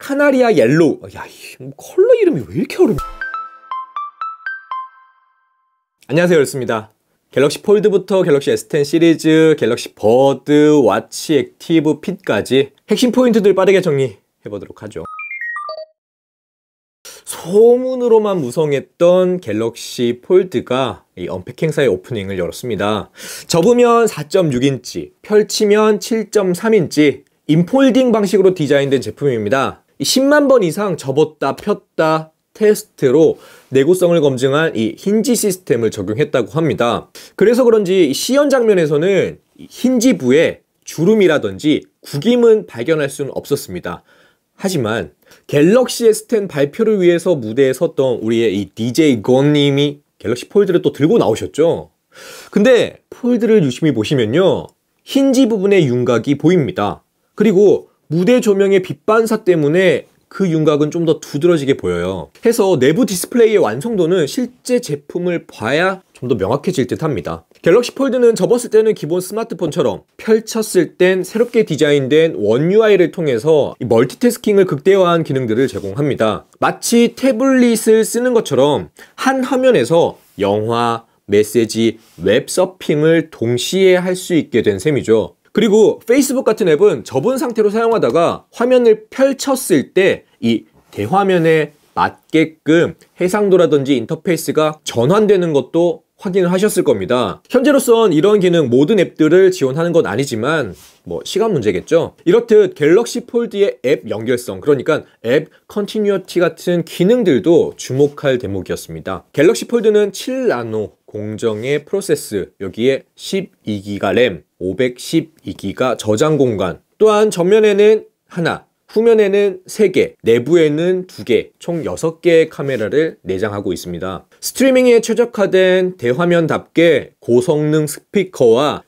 카나리아 옐로우. 야, 이 컬러 이름이 왜 이렇게 어렵냐. 안녕하세요, 열스입니다. 갤럭시 폴드부터 갤럭시 S10 시리즈, 갤럭시 버드, 와치 액티브 핏까지 핵심 포인트들 빠르게 정리해보도록 하죠. 소문으로만 무성했던 갤럭시 폴드가 이 언팩 행사의 오프닝을 열었습니다. 접으면 4.6인치, 펼치면 7.3인치 인폴딩 방식으로 디자인된 제품입니다. 10만 번 이상 접었다 폈다 테스트로 내구성을 검증한 이 힌지 시스템을 적용했다고 합니다. 그래서 그런지 시연 장면에서는 힌지부에 주름이라든지 구김은 발견할 수는 없었습니다. 하지만 갤럭시 S10 발표를 위해서 무대에 섰던 우리의 이 DJ 건님이 갤럭시 폴드를 또 들고 나오셨죠. 근데 폴드를 유심히 보시면요, 힌지 부분의 윤곽이 보입니다. 그리고 무대 조명의 빛 반사 때문에 그 윤곽은 좀 더 두드러지게 보여요. 해서 내부 디스플레이의 완성도는 실제 제품을 봐야 좀 더 명확해질 듯 합니다. 갤럭시 폴드는 접었을 때는 기본 스마트폰처럼, 펼쳤을 땐 새롭게 디자인된 원 UI를 통해서 멀티태스킹을 극대화한 기능들을 제공합니다. 마치 태블릿을 쓰는 것처럼 한 화면에서 영화, 메시지, 웹 서핑을 동시에 할 수 있게 된 셈이죠. 그리고 페이스북 같은 앱은 접은 상태로 사용하다가 화면을 펼쳤을 때 이 대화면에 맞게끔 해상도라든지 인터페이스가 전환되는 것도 확인을 하셨을 겁니다. 현재로선 이런 기능 모든 앱들을 지원하는 건 아니지만 뭐 시간 문제겠죠. 이렇듯 갤럭시 폴드의 앱 연결성, 그러니까 앱 컨티뉴어티 같은 기능들도 주목할 대목이었습니다. 갤럭시 폴드는 7나노 공정의 프로세스, 여기에 12기가 램, 512기가 저장 공간, 또한 전면에는 하나, 후면에는 3개, 내부에는 2개, 총 6개의 카메라를 내장하고 있습니다. 스트리밍에 최적화된 대화면답게 고성능 스피커와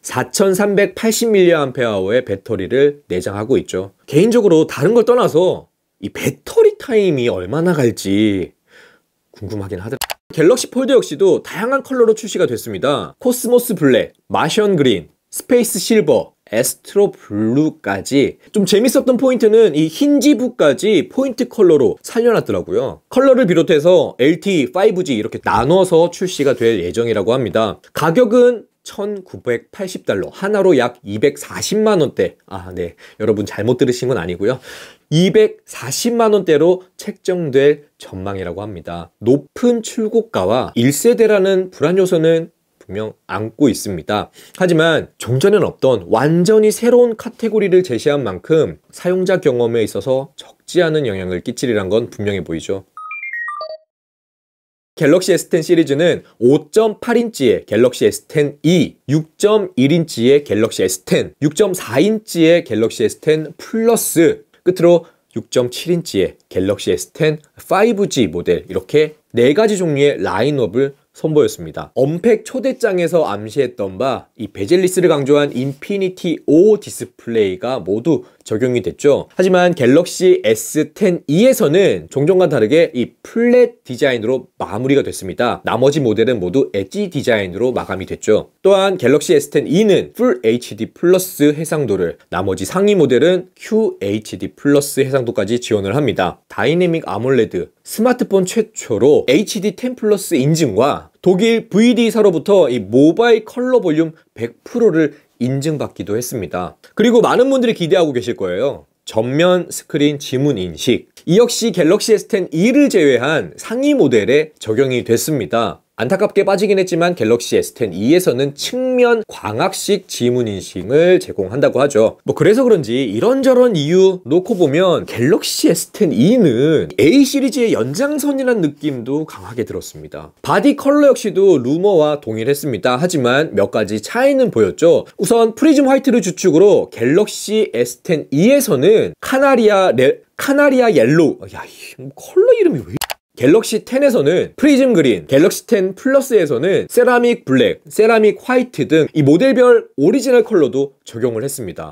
4380mAh의 배터리를 내장하고 있죠. 개인적으로 다른 걸 떠나서 이 배터리 타임이 얼마나 갈지 궁금하긴 하더라고요. 갤럭시 폴드 역시도 다양한 컬러로 출시가 됐습니다. 코스모스 블랙, 마션 그린, 스페이스 실버, 에스트로 블루까지. 좀 재밌었던 포인트는 이 힌지부까지 포인트 컬러로 살려놨더라고요. 컬러를 비롯해서 LTE, 5G 이렇게 나눠서 출시가 될 예정이라고 합니다. 가격은 $1980, 하나로 약 240만원대. 아, 네, 여러분 잘못 들으신 건 아니고요, 240만원대로 책정될 전망이라고 합니다. 높은 출고가와 1세대라는 불안 요소는 분명 안고 있습니다. 하지만 종전엔 없던 완전히 새로운 카테고리를 제시한 만큼 사용자 경험에 있어서 적지 않은 영향을 끼치리란 건 분명해 보이죠. 갤럭시 S10 시리즈는 5.8인치의 갤럭시 S10e, 6.1인치의 갤럭시 S10, 6.4인치의 갤럭시 S10 플러스, 끝으로 6.7인치의 갤럭시 S10 5G 모델, 이렇게 4가지 종류의 라인업을 선보였습니다. 언팩 초대장에서 암시했던 바 이 베젤리스를 강조한 인피니티 O 디스플레이가 모두 적용이 됐죠. 하지만 갤럭시 S10e에서는 종전과 다르게 이 플랫 디자인으로 마무리가 됐습니다. 나머지 모델은 모두 엣지 디자인으로 마감이 됐죠. 또한 갤럭시 S10e는 풀 HD 플러스 해상도를, 나머지 상위 모델은 QHD 플러스 해상도까지 지원을 합니다. 다이내믹 아몰레드, 스마트폰 최초로 HD10 플러스 인증과 독일 VD사로부터 이 모바일 컬러 볼륨 100%를 인증받기도 했습니다. 그리고 많은 분들이 기대하고 계실 거예요. 전면 스크린 지문 인식. 이 역시 갤럭시 S10e를 제외한 상위 모델에 적용이 됐습니다. 안타깝게 빠지긴 했지만 갤럭시 S10e에서는 측면 광학식 지문 인식을 제공한다고 하죠. 뭐 그래서 그런지 이런저런 이유 놓고 보면 갤럭시 S10e는 A 시리즈의 연장선이라는 느낌도 강하게 들었습니다. 바디 컬러 역시도 루머와 동일했습니다. 하지만 몇 가지 차이는 보였죠. 우선 프리즘 화이트를 주축으로 갤럭시 S10e에서는 카나리아 옐로우. 야, 이 컬러 이름이 왜? 갤럭시 10에서는 프리즘 그린, 갤럭시 10 플러스에서는 세라믹 블랙, 세라믹 화이트 등 이 모델별 오리지널 컬러도 적용을 했습니다.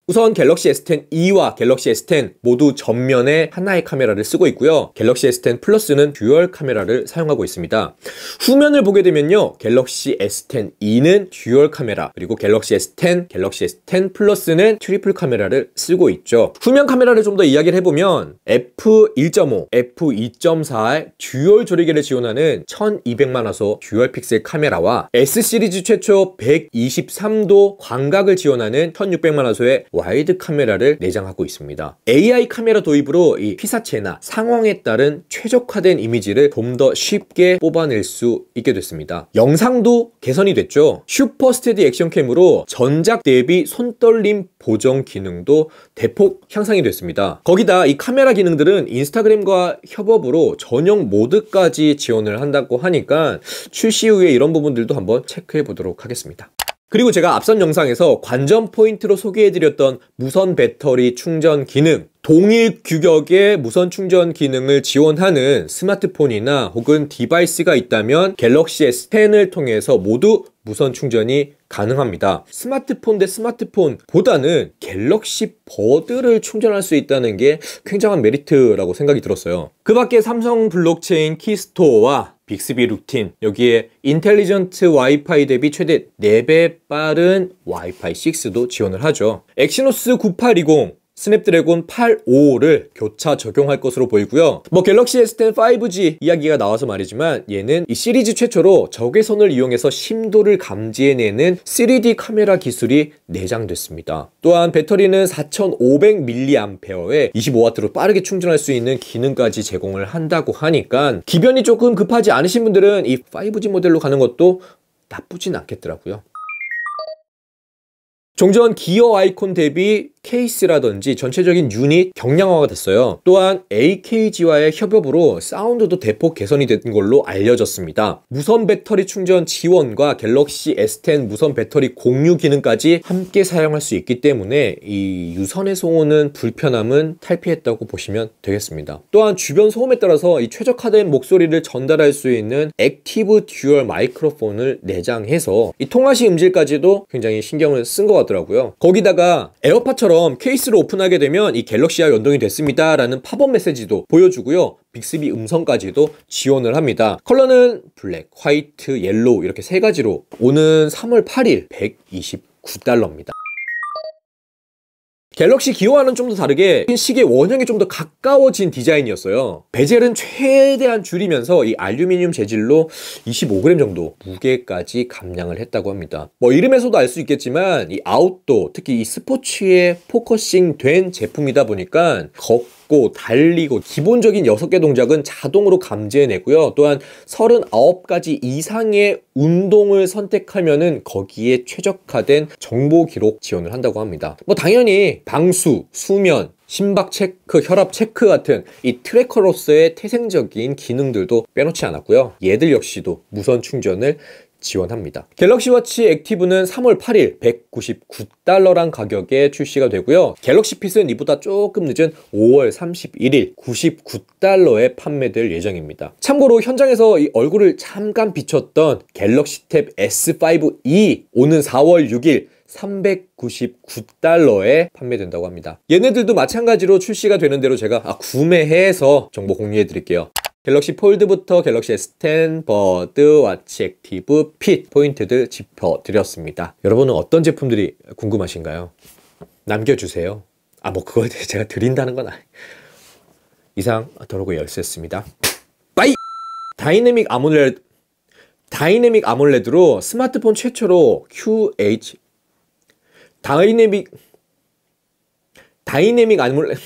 우선 갤럭시 S10e와 갤럭시 S10 모두 전면에 하나의 카메라를 쓰고 있고요. 갤럭시 S10 플러스는 듀얼 카메라를 사용하고 있습니다. 후면을 보게 되면요. 갤럭시 S10e는 듀얼 카메라, 그리고 갤럭시 S10, 갤럭시 S10 플러스는 트리플 카메라를 쓰고 있죠. 후면 카메라를 좀 더 이야기를 해보면 f1.5, f2.4의 듀얼 조리개를 지원하는 1200만 화소 듀얼 픽셀 카메라와 S시리즈 최초 123도 광각을 지원하는 1600만 화소의 와이드 카메라를 내장하고 있습니다. AI 카메라 도입으로 이 피사체나 상황에 따른 최적화된 이미지를 좀 더 쉽게 뽑아낼 수 있게 됐습니다. 영상도 개선이 됐죠. 슈퍼 스테디 액션캠으로 전작 대비 손떨림 보정 기능도 대폭 향상이 됐습니다. 거기다 이 카메라 기능들은 인스타그램과 협업으로 전용 모드까지 지원을 한다고 하니까 출시 후에 이런 부분들도 한번 체크해 보도록 하겠습니다. 그리고 제가 앞선 영상에서 관전 포인트로 소개해드렸던 무선 배터리 충전 기능, 동일 규격의 무선 충전 기능을 지원하는 스마트폰이나 혹은 디바이스가 있다면 갤럭시 S10을 통해서 모두 무선 충전이 가능합니다. 스마트폰 대 스마트폰보다는 갤럭시 버드를 충전할 수 있다는 게 굉장한 메리트라고 생각이 들었어요. 그 밖에 삼성 블록체인 키스토어와 빅스비 루틴, 여기에 인텔리전트 와이파이 대비 최대 4배 빠른 와이파이 6도 지원을 하죠. 엑시노스 9820, 스냅드래곤 855를 교차 적용할 것으로 보이고요. 갤럭시 S10 5G 이야기가 나와서 말이지만 얘는 이 시리즈 최초로 적외선을 이용해서 심도를 감지해내는 3D 카메라 기술이 내장됐습니다. 또한 배터리는 4500mAh에 25W로 빠르게 충전할 수 있는 기능까지 제공을 한다고 하니까 기변이 조금 급하지 않으신 분들은 이 5G 모델로 가는 것도 나쁘진 않겠더라고요. 종전 기어 아이콘 대비 케이스라든지 전체적인 유닛 경량화가 됐어요. 또한 AKG와의 협업으로 사운드도 대폭 개선이 된 걸로 알려졌습니다. 무선 배터리 충전 지원과 갤럭시 S10 무선 배터리 공유 기능까지 함께 사용할 수 있기 때문에 이 유선에서 오는 불편함은 탈피했다고 보시면 되겠습니다. 또한 주변 소음에 따라서 이 최적화된 목소리를 전달할 수 있는 액티브 듀얼 마이크로폰을 내장해서 이 통화 시 음질까지도 굉장히 신경을 쓴 것 같더라고요. 거기다가 에어팟처럼 케이스를 오픈하게 되면 이 갤럭시와 연동이 됐습니다 라는 팝업 메시지도 보여주고요. 빅스비 음성까지도 지원을 합니다. 컬러는 블랙, 화이트, 옐로우 이렇게 세 가지로 오는 3월 8일 129달러입니다. 갤럭시 기어와는 좀 더 다르게 시계 원형에 좀 더 가까워진 디자인이었어요. 베젤은 최대한 줄이면서 이 알루미늄 재질로 25g 정도 무게까지 감량을 했다고 합니다. 이름에서도 알 수 있겠지만 이 아웃도어, 특히 이 스포츠에 포커싱 된 제품이다 보니까 걷고 달리고 기본적인 6개 동작은 자동으로 감지해내고요. 또한 39가지 이상의 운동을 선택하면은 거기에 최적화된 정보 기록 지원을 한다고 합니다. 당연히 방수, 수면, 심박 체크, 혈압 체크 같은 이 트래커로서의 태생적인 기능들도 빼놓지 않았고요. 얘들 역시도 무선 충전을 지원합니다. 갤럭시 워치 액티브는 3월 8일 199달러란 가격에 출시가 되고요. 갤럭시 핏은 이보다 조금 늦은 5월 31일 99달러에 판매될 예정입니다. 참고로 현장에서 이 얼굴을 잠깐 비췄던 갤럭시 탭 S5e 오는 4월 6일 399달러에 판매된다고 합니다. 얘네들도 마찬가지로 출시가 되는 대로 제가 구매해서 정보 공유해 드릴게요. 갤럭시 폴드부터 갤럭시 S10, 버드, 와치 액티브, 핏 포인트들 짚어드렸습니다. 여러분은 어떤 제품들이 궁금하신가요? 남겨주세요. 그거에 대해 제가 드린다는 건 아니에요. 이상 더러고 열쇠였습니다. 빠이! 다이내믹 아몰레드로 스마트폰 최초로 QH 다이내믹 아몰레드